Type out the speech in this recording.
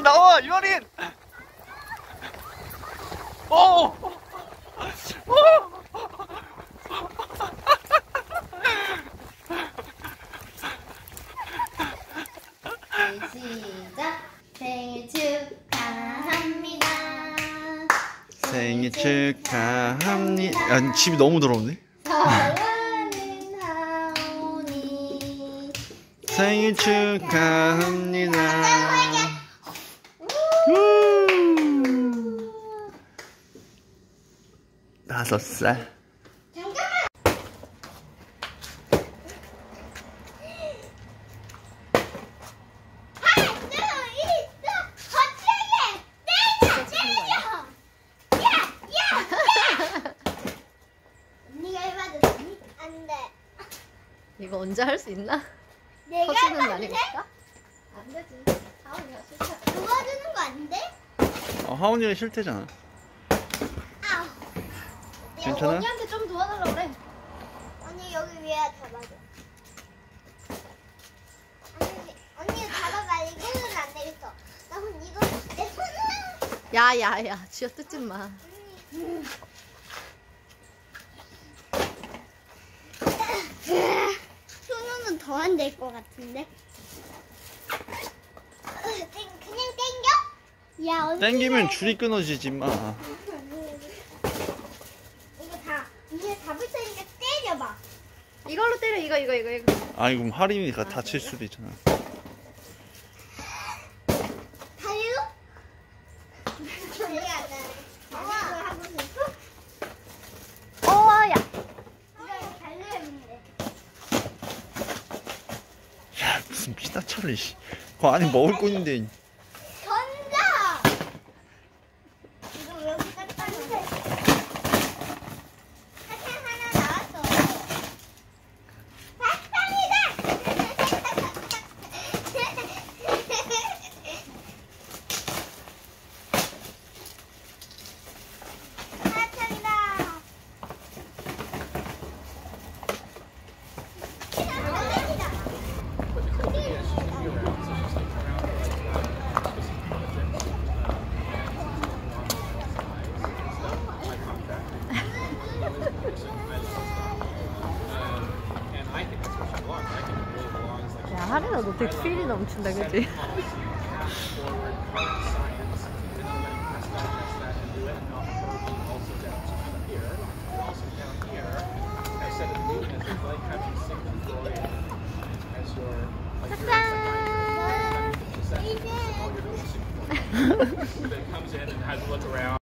나와, 유아린. 오. 시작. 생일 축하합니다. 생일 축하합니다. 야, 집이 너무 더러운데? 사랑하는 하온이 생일 축하합니다. 다섯 살. 이거 언제 할 수 있나? 내가 터지는 해봐도 날이 돼? 있을까? 안 되지. 하온이가 싫다. 도와주는 거 안 돼? 하온이가 싫대잖아. 아우. 괜찮아? 언니한테 좀 도와달라 그래. 언니 여기 위에 잡아줘. 언니 잡아봐. 이거는 안 되겠어. 나 그럼 이거 내 손은. 야야야, 쥐어 뜯지 마. 손은 더 안 될 것 같은데. 그냥 땡겨? 야, 언니. 땡기면 줄이 끊어지지 마. 이거 다 이제 잡을 테니까 때려봐. 이걸로 때려. 이거. 아니 그럼 하림이가 다칠 수도 있잖아. 달려? 달려 안 돼. 달려 하고 싶어? 야. 이거 달려야겠는데. 야 무슨 피다철래 씨. 그거 안에 먹을 거 있는데. 던져! 이거 여기 깎아놓으면 사탕 하나 나왔어. 사탕이다! 사탕이다! 야, 하린아, 너 되게 필이 넘친다, 그치? 짠! 이제